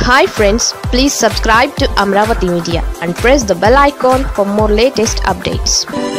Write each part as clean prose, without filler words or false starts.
Hi friends, please subscribe to Amaravathi Media and press the bell icon for more latest updates.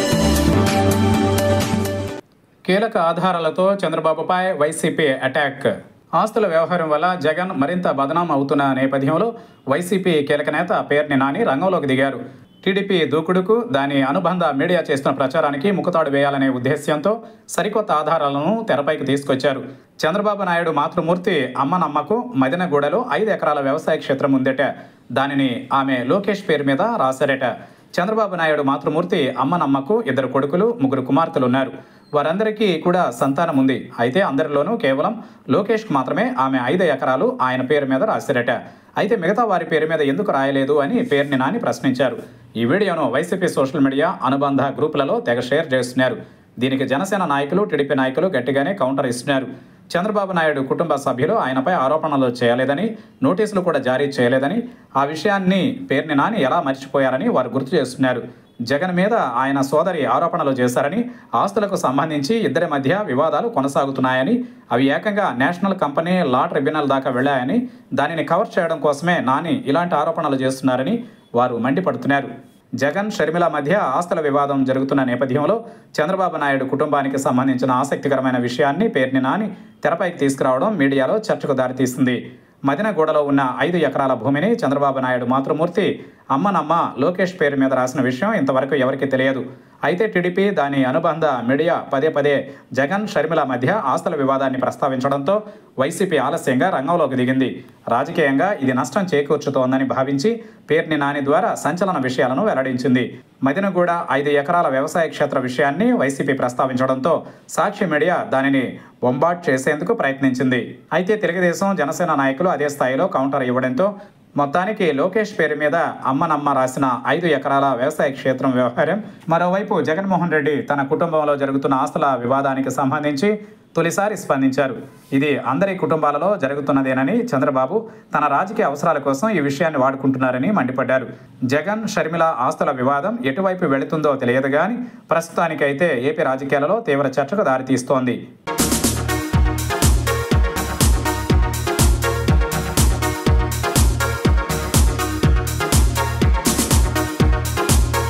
కీలక ఆధారాలతో చంద్రబాబుపై YCP attack. ఆస్తుల వ్యవహారం వల్ల జగన్ మరింత బదనాం అవుతున్న నేపథ్యంలో వైసీపీ కీలక నేత పేర్ని నాని రంగంలోకి దిగారు. టీడీపీ దూకుడుకు, దాని అనుబంధ మీడియా చేస్తున్న ప్రచారానికి ముఖతాడు వేయాలనే ఉద్దేశ్యంతో సరికొత్త ఆధారాలను తెరపైకి తీసుకొచ్చారు. చంద్రబాబు నాయుడు మాతృమూర్తి అమ్మనమ్మకు మదినగూడలో 5 ఎకరాల వ్యవసాయ క్షేత్రం ఉందట. దానిని ఆమె లోకేష్ పేరు మీద రాశారట. చంద్రబాబు నాయుడు మాతృమూర్తి అమ్మనమ్మకు 2 కొడుకులు, 3 కుమార్తెలు ఉన్నారు. వారందరికీ కూడా సంతానం ఉంది. అయితే అందరిలోనూ కేవలం లోకేష్కు మాత్రమే ఆమె 5 ఎకరాలు ఆయన పేరు మీద రాశారట. అయితే మిగతా వారి పేరు మీద ఎందుకు రాయలేదు అని పేర్ని నాని ప్రశ్నించారు. ఈ వీడియోను వైసీపీ సోషల్ మీడియా అనుబంధ గ్రూపులలో తెగ షేర్ చేస్తున్నారు. దీనికి జనసేన నాయకులు, టీడీపీ నాయకులు గట్టిగానే కౌంటర్ ఇస్తున్నారు. చంద్రబాబు నాయుడు కుటుంబ సభ్యులు ఆయనపై ఆరోపణలు చేయలేదని, నోటీసులు కూడా జారీ చేయలేదని, ఆ విషయాన్ని పేర్ని నాని ఎలా మర్చిపోయారని వారు గుర్తు చేస్తున్నారు. జగన్ మీద ఆయన సోదరి ఆరోపణలు చేశారని, ఆస్తులకు సంబంధించి ఇద్దరి మధ్య వివాదాలు కొనసాగుతున్నాయని, అవి ఏకంగా నేషనల్ కంపెనీ లా ట్రిబ్యునల్ దాకా వెళ్లాయని, దానిని కవర్ చేయడం కోసమే నాని ఇలాంటి ఆరోపణలు చేస్తున్నారని వారు మండిపడుతున్నారు. జగన్, షర్మిల మధ్య ఆస్తుల వివాదం జరుగుతున్న నేపథ్యంలో చంద్రబాబు నాయుడు కుటుంబానికి సంబంధించిన ఆసక్తికరమైన విషయాన్ని పేర్ని నాని తెరపైకి తీసుకురావడం మీడియాలో చర్చకు దారితీస్తుంది. మదినగూడలో ఉన్న 5 ఎకరాల భూమిని చంద్రబాబు నాయుడు మాతృమూర్తి అమ్మనమ్మ లోకేష్ పేరు మీద రాసిన విషయం ఇంతవరకు ఎవరికీ తెలియదు. అయితే టీడీపీ, దాని అనుబంధ మీడియా పదే జగన్, షర్మిల మధ్య ఆస్తుల వివాదాన్ని ప్రస్తావించడంతో వైసీపీ ఆలస్యంగా రంగంలోకి దిగింది. రాజకీయంగా ఇది నష్టం చేకూర్చుతోందని భావించి పేర్ని నాని ద్వారా సంచలన విషయాలను వెల్లడించింది. మదినగూడ 5 ఎకరాల వ్యవసాయ క్షేత్ర విషయాన్ని వైసీపీ ప్రస్తావించడంతో సాక్షి మీడియా దానిని బొంబాట్ చేసేందుకు ప్రయత్నించింది. అయితే తెలుగుదేశం, జనసేన నాయకులు అదే స్థాయిలో కౌంటర్ ఇవ్వడంతో మొత్తానికి లోకేష్ పేరు మీద అమ్మనమ్మ రాసిన 5 ఎకరాల వ్యవసాయ క్షేత్రం వ్యవహారం, మరోవైపు జగన్మోహన్ రెడ్డి తన కుటుంబంలో జరుగుతున్న ఆస్తుల వివాదానికి సంబంధించి తొలిసారి స్పందించారు. ఇది అందరి కుటుంబాలలో జరుగుతున్నదేనని, చంద్రబాబు తన రాజకీయ అవసరాల కోసం ఈ విషయాన్ని వాడుకుంటున్నారని మండిపడ్డారు. జగన్, షర్మిల ఆస్తుల వివాదం ఎటువైపు వెళుతుందో తెలియదు కానీ ప్రస్తుతానికైతే ఏపీ రాజకీయాలలో తీవ్ర చర్చకు దారితీస్తోంది.